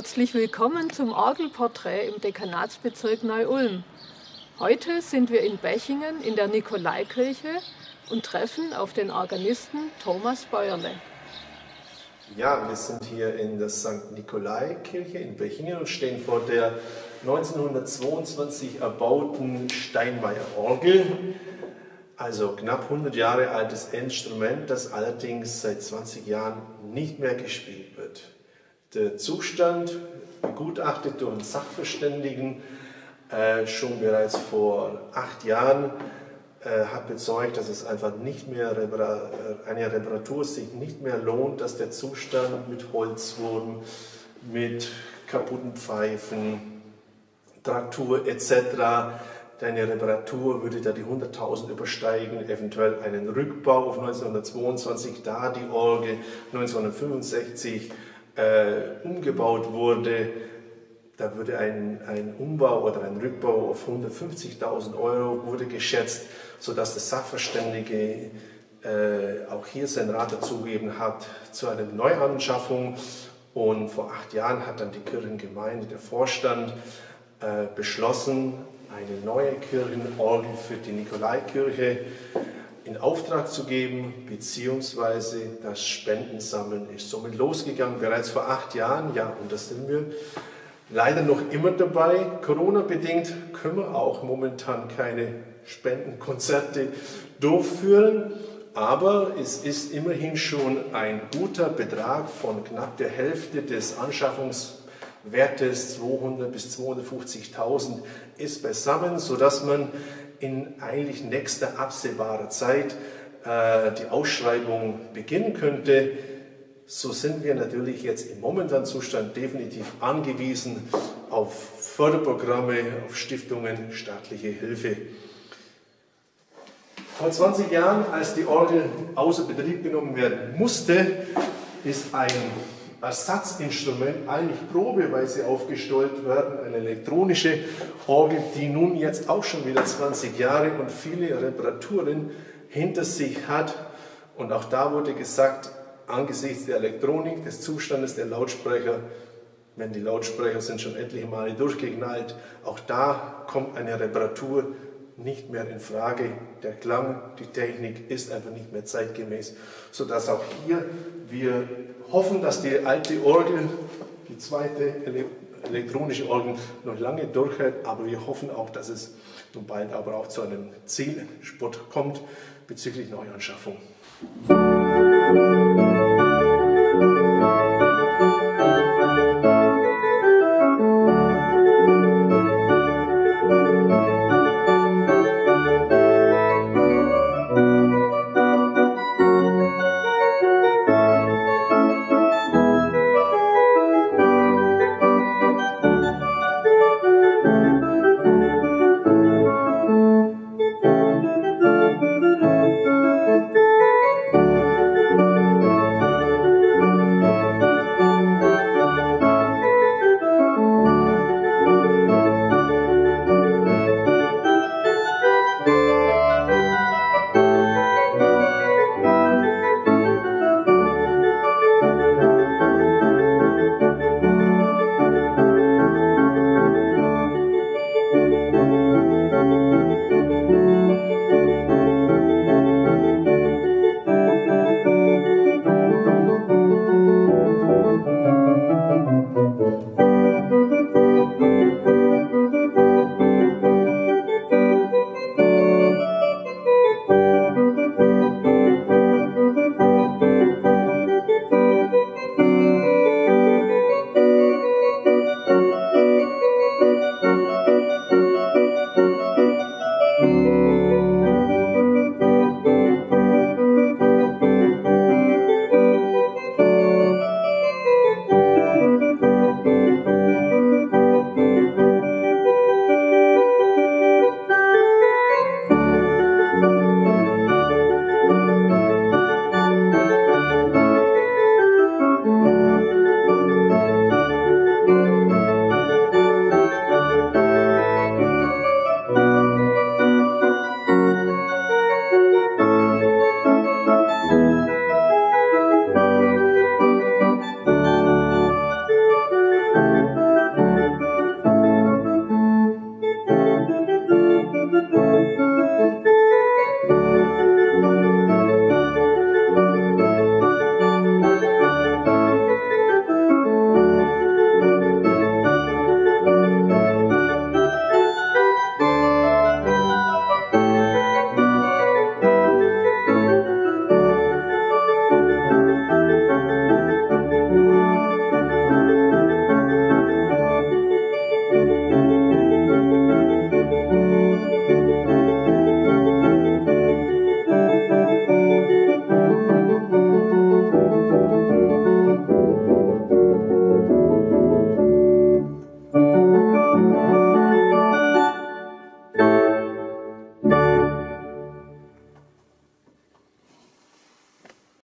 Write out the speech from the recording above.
Herzlich willkommen zum Orgelporträt im Dekanatsbezirk Neu-Ulm. Heute sind wir in Bechingen in der Nikolaikirche und treffen auf den Organisten Thomas Bäuerle. Ja, wir sind hier in der St. Nikolaikirche in Bechingen und stehen vor der 1922 erbauten Steinmeier-Orgel. Also knapp 100 Jahre altes Instrument, das allerdings seit 20 Jahren nicht mehr gespielt wird. Der Zustand, begutachtet durch einen Sachverständigen, schon bereits vor 8 Jahren, hat bezeugt, dass es einfach nicht mehr eine Reparatur sich nicht mehr lohnt, dass der Zustand mit Holzwurm, mit kaputten Pfeifen, Traktur etc. Deine Reparatur würde da die 100.000 übersteigen, eventuell einen Rückbau auf 1922, da die Orgel 1965 umgebaut wurde. Da würde ein Umbau oder ein Rückbau auf 150.000 Euro wurde geschätzt, sodass der Sachverständige auch hier sein Rat dazugegeben hat zu einer Neuanschaffung. Und vor 8 Jahren hat dann die Kirchengemeinde, der Vorstand, beschlossen, eine neue Kirchenorgel für die Nikolaikirche in Auftrag zu geben, beziehungsweise das Spendensammeln ist somit losgegangen, bereits vor 8 Jahren. Ja, und da sind wir leider noch immer dabei. Corona-bedingt können wir auch momentan keine Spendenkonzerte durchführen, aber es ist immerhin schon ein guter Betrag von knapp der Hälfte des Anschaffungswertes, 200.000 bis 250.000, ist beisammen, sodass man in eigentlich nächster absehbarer Zeit die Ausschreibung beginnen könnte. So sind wir natürlich jetzt im momentanen Zustand definitiv angewiesen auf Förderprogramme, auf Stiftungen, staatliche Hilfe. Vor 20 Jahren, als die Orgel außer Betrieb genommen werden musste, ist ein Ersatzinstrument, eigentlich probeweise aufgestellt werden, eine elektronische Orgel, die nun jetzt auch schon wieder 20 Jahre und viele Reparaturen hinter sich hat. Und auch da wurde gesagt, angesichts der Elektronik, des Zustandes der Lautsprecher, wenn die Lautsprecher sind schon etliche Male durchgeknallt, auch da kommt eine Reparatur nicht mehr in Frage. Der Klang, die Technik ist einfach nicht mehr zeitgemäß, sodass auch hier wir hoffen, dass die alte Orgel, die zweite elektronische Orgel, noch lange durchhält, aber wir hoffen auch, dass es nun bald aber auch zu einem Zielspurt kommt bezüglich Neuanschaffung.